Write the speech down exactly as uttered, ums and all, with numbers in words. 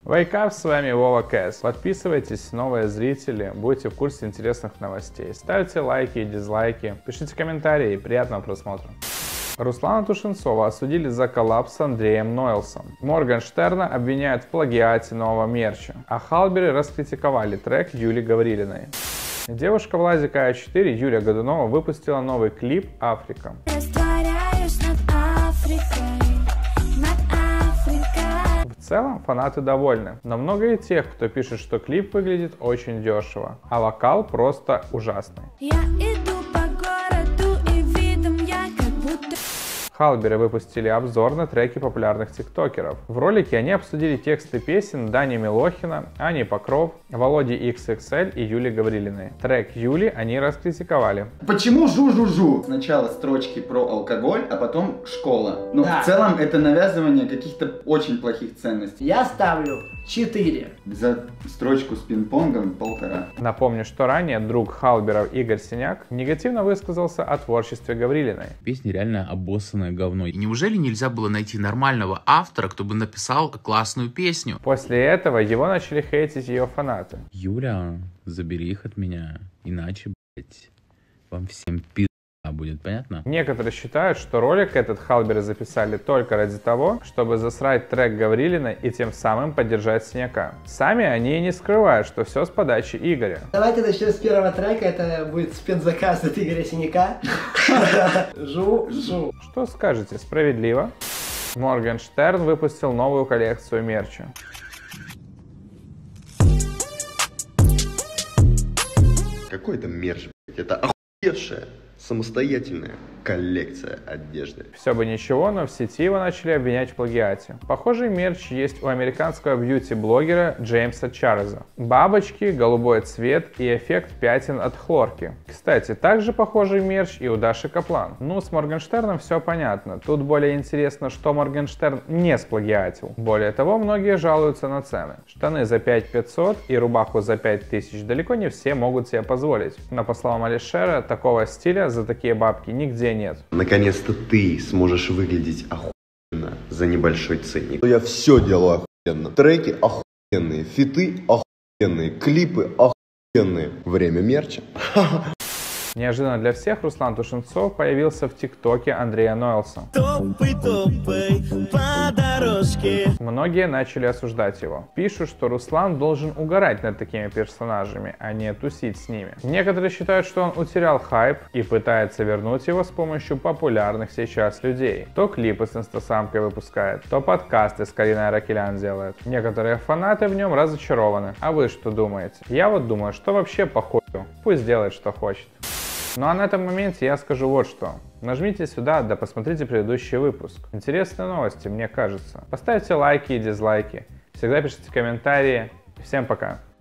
Wake up, с вами Вова Кэс. Подписывайтесь, новые зрители, будете в курсе интересных новостей. Ставьте лайки и дизлайки, пишите комментарии, приятного просмотра. Руслана Тушенцова осудили за коллаб с Андреем Нойлсом. Моргенштерна обвиняют в плагиате нового мерча, а Халберы раскритиковали трек Юли Гаврилиной. Девушка в ЛАЗе К А четыре Юлия Годунова выпустила новый клип «Африка». В целом фанаты довольны, но много и тех, кто пишет, что клип выглядит очень дешево, а вокал просто ужасный. Я иду по городу, и видом я как будто... Халберы выпустили обзор на треки популярных тиктокеров. В ролике они обсудили тексты песен Дани Милохина, Ани Покров, Володи икс икс эль и Юли Гаврилиной. Трек Юли они раскритиковали. Почему жу-жу-жу? Сначала строчки про алкоголь, а потом школа. Но да. В целом это навязывание каких-то очень плохих ценностей. Я ставлю четыре. За строчку с пинг-понгом полтора. Напомню, что ранее друг Халберов Игорь Синяк негативно высказался о творчестве Гаврилиной. Песня реально обоссанная говно. И неужели нельзя было найти нормального автора, кто бы написал классную песню? После этого его начали хейтить ее фанаты. Юля, забери их от меня, иначе, блять, вам всем пи***. Будет, понятно? Некоторые считают, что ролик этот Халберы записали только ради того, чтобы засрать трек Гаврилиной и тем самым поддержать Синяка. Сами они и не скрывают, что все с подачи Игоря. Давайте начнем с первого трека, это будет спецзаказ от Игоря Синяка. Жу-жу. Что скажете, справедливо? Моргенштерн выпустил новую коллекцию мерча. Какой это мерч, это охуевшая самостоятельная коллекция одежды. Все бы ничего, но в сети его начали обвинять в плагиате. Похожий мерч есть у американского бьюти-блогера Джеймса Чарльза. Бабочки, голубой цвет и эффект пятен от хлорки. Кстати, также похожий мерч и у Даши Каплан. Ну, с Моргенштерном все понятно. Тут более интересно, что Моргенштерн не сплагиатил. Более того, многие жалуются на цены. Штаны за пять тысяч пятьсот и рубаху за пять тысяч далеко не все могут себе позволить. Но по словам Алишера, такого стиля за такие бабки нигде нет. Наконец-то ты сможешь выглядеть охуенно за небольшой ценник. Я все делаю охуенно. Треки охуенные, фиты охуенные, клипы охуенные. Время мерча. Неожиданно для всех Руслан Тушенцов появился в ТикТоке Андрея Нойлса. Топай, топай по дорожке. Многие начали осуждать его. Пишут, что Руслан должен угорать над такими персонажами, а не тусить с ними. Некоторые считают, что он утерял хайп и пытается вернуть его с помощью популярных сейчас людей. То клипы с инстасамкой выпускает, то подкасты с Кариной Аракелян делает. Некоторые фанаты в нем разочарованы. А вы что думаете? Я вот думаю, что вообще похуй. Пусть делает, что хочет. Ну а на этом моменте я скажу вот что. Нажмите сюда, да посмотрите предыдущий выпуск. Интересные новости, мне кажется. Поставьте лайки и дизлайки. Всегда пишите комментарии. Всем пока.